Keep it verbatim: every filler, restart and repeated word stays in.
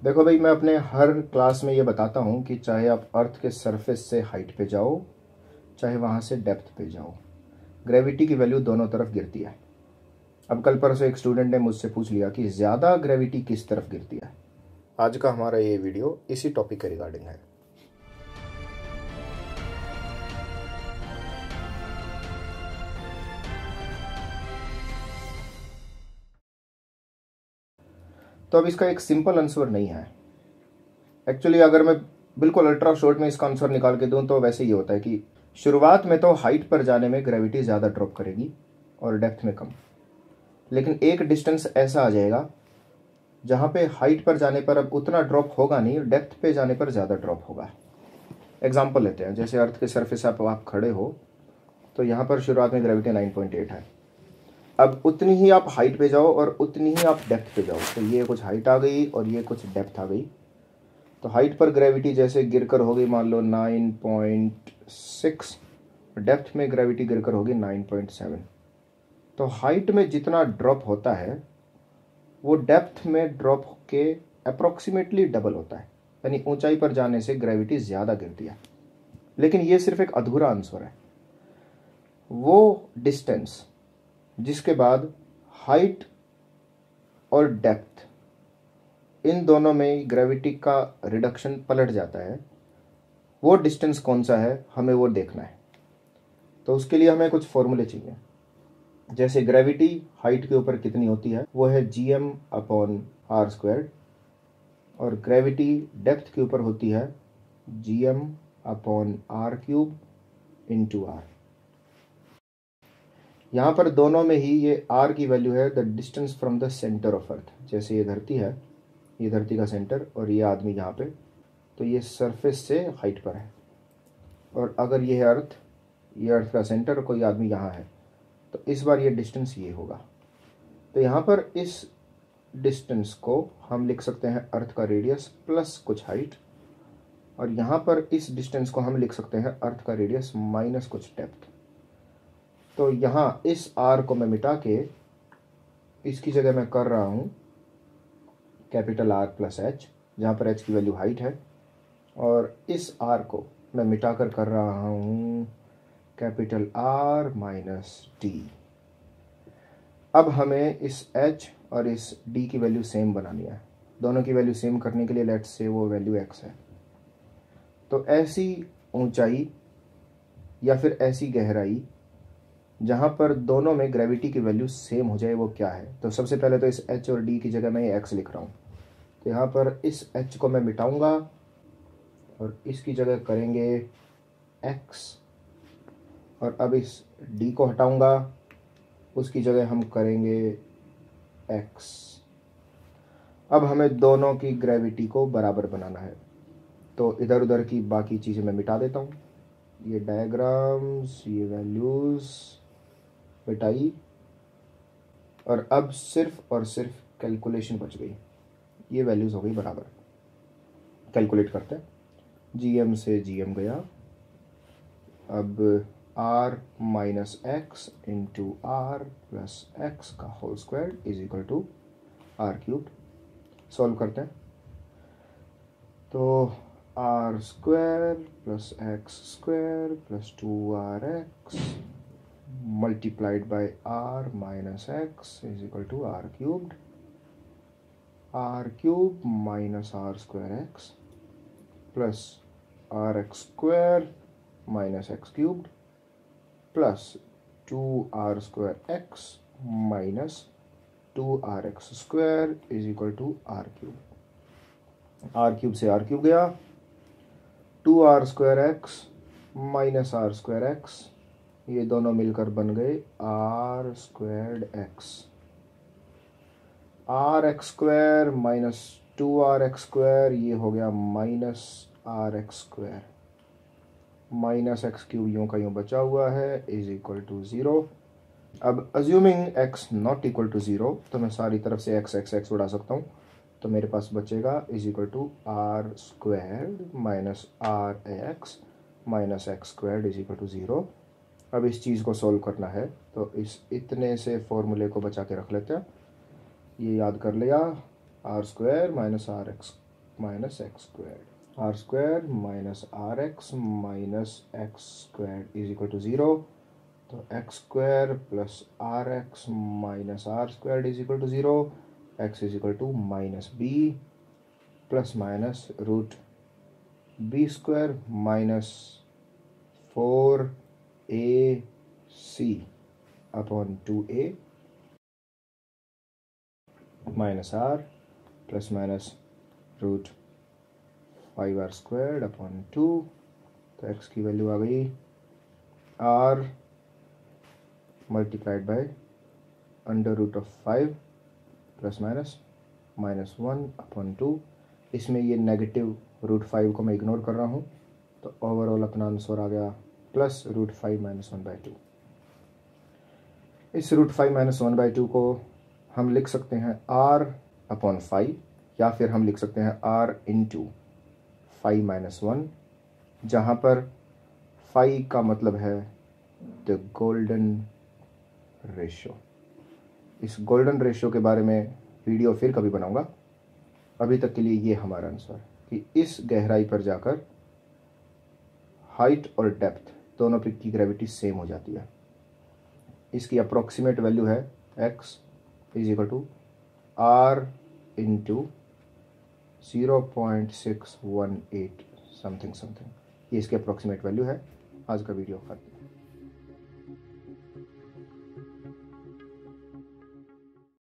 देखो भाई, मैं अपने हर क्लास में ये बताता हूँ कि चाहे आप अर्थ के सरफेस से हाइट पे जाओ, चाहे वहाँ से डेप्थ पे जाओ, ग्रेविटी की वैल्यू दोनों तरफ गिरती है। अब कल परसों एक स्टूडेंट ने मुझसे पूछ लिया कि ज़्यादा ग्रेविटी किस तरफ गिरती है। आज का हमारा ये वीडियो इसी टॉपिक के रिगार्डिंग है। तो अब इसका एक सिंपल आंसर नहीं है। एक्चुअली अगर मैं बिल्कुल अल्ट्रा शॉर्ट में इसका आंसर निकाल के दूं तो वैसे ही होता है कि शुरुआत में तो हाइट पर जाने में ग्रेविटी ज़्यादा ड्रॉप करेगी और डेप्थ में कम, लेकिन एक डिस्टेंस ऐसा आ जाएगा जहाँ पे हाइट पर जाने पर अब उतना ड्रॉप होगा नहीं, डेप्थ पे जाने पर ज़्यादा ड्रॉप होगा। एग्जाम्पल लेते हैं, जैसे अर्थ के सरफेस पर आप खड़े हो तो यहाँ पर शुरुआत में ग्रेविटी नाइन पॉइंट एट है। अब उतनी ही आप हाइट पे जाओ और उतनी ही आप डेप्थ पे जाओ, तो ये कुछ हाइट आ गई और ये कुछ डेप्थ आ गई। तो हाइट पर ग्रेविटी जैसे गिरकर होगी मान लो नाइन पॉइंट सिक्स, डेप्थ में ग्रेविटी गिरकर होगी नाइन पॉइंट सेवन। तो हाइट में जितना ड्रॉप होता है वो डेप्थ में ड्रॉप के अप्रोक्सीमेटली डबल होता है, यानी ऊंचाई पर जाने से ग्रेविटी ज़्यादा गिरती है। लेकिन ये सिर्फ एक अधूरा आंसर है। वो डिस्टेंस जिसके बाद हाइट और डेप्थ इन दोनों में ग्रेविटी का रिडक्शन पलट जाता है, वो डिस्टेंस कौन सा है हमें वो देखना है। तो उसके लिए हमें कुछ फॉर्मूले चाहिए। जैसे ग्रेविटी हाइट के ऊपर कितनी होती है वो है G M upon R square, और ग्रेविटी डेप्थ के ऊपर होती है G M upon R cube into R. यहाँ पर दोनों में ही ये आर की वैल्यू है the distance from the centre of earth. जैसे ये धरती है, ये धरती का सेंटर और ये आदमी यहाँ पे, तो ये सरफेस से हाइट पर है। और अगर ये है अर्थ, ये अर्थ का सेंटर और कोई आदमी यहाँ है, तो इस बार ये डिस्टेंस ये होगा। तो यहाँ पर इस डिस्टेंस को हम लिख सकते हैं अर्थ का रेडियस प्लस कुछ हाइट, और यहाँ पर इस डिस्टेंस को हम लिख सकते हैं अर्थ का रेडियस माइनस कुछ डेप्थ। तो यहाँ इस आर को मैं मिटा के इसकी जगह मैं कर रहा हूँ कैपिटल आर प्लस एच, जहाँ पर एच की वैल्यू हाइट है, और इस आर को मैं मिटा कर कर रहा हूँ कैपिटल आर माइनस डी। अब हमें इस एच और इस डी की वैल्यू सेम बनानी है। दोनों की वैल्यू सेम करने के लिए लेट्स से वो वैल्यू एक्स है। तो ऐसी ऊंचाई या फिर ऐसी गहराई जहाँ पर दोनों में ग्रेविटी की वैल्यू सेम हो जाए वो क्या है। तो सबसे पहले तो इस एच और डी की जगह मैं एक्स लिख रहा हूँ। तो यहाँ पर इस एच को मैं मिटाऊंगा और इसकी जगह करेंगे एक्स, और अब इस डी को हटाऊंगा, उसकी जगह हम करेंगे एक्स। अब हमें दोनों की ग्रेविटी को बराबर बनाना है, तो इधर उधर की बाकी चीज़ें मैं मिटा देता हूँ। ये डायग्राम्स, ये वैल्यूज़ मिटाई, और अब सिर्फ और सिर्फ कैलकुलेशन बच गई। ये वैल्यूज़ हो गई बराबर। कैलकुलेट करते हैं। जी एम से जी एम गया, अब R minus x into R plus x का whole square is equal to R cube. Solve करते हैं। तो R square plus x square plus two R x multiplied by R minus x is equal to R cubed. R cube minus R square x plus R x square minus x cubed plus two R square x minus two R x square is equal to R cube. Are cube से R cube गया, two R square x minus R square x, ये दोनों मिलकर बन गए R squared x. R x square minus two R x square, ये हो गया minus R x square, minus x cube यूँ का यूँ बचा हुआ है इज इक्वल टू ज़ीरो। अब assuming x not equal to zero, तो मैं सारी तरफ से एक्स एक्स एक्स उड़ा सकता हूँ, तो मेरे पास बचेगा is equal to R square minus R x minus x square is equal to zero. अब इस चीज़ को सॉल्व करना है, तो इस इतने से फॉर्मूले को बचा के रख लेते हैं। ये याद कर लिया, R square minus R x minus x square, R square minus R x minus x square is equal to zero. तो x square plus R x minus R square is equal to zero, x is equal to minus b plus minus root b square minus four a c upon two a minus R plus minus root five R square upon two. तो x की value आ गई R multiplied by under root of five plus minus minus one upon two. इसमें ये negative root five को मैं ignore कर रहा हूँ, तो ओवरऑल अपना आंसर आ गया plus root five minus one by two. इस root five minus one by two को हम लिख सकते हैं आर अपॉन फाइव, या फिर हम लिख सकते हैं R into five minus one, जहाँ पर फाइव का मतलब है द गोल्डन रेशो। इस गोल्डन रेशो के बारे में वीडियो फिर कभी बनाऊंगा। अभी तक के लिए ये हमारा आंसर कि इस गहराई पर जाकर हाइट और डेप्थ दोनों पे की ग्रेविटी सेम हो जाती है। इसकी अप्रोक्सीमेट वैल्यू है x is equal to R into zero point six one eight something something. ये इसकी अप्रोक्सीमेट वैल्यू है। आज का वीडियो खत्म।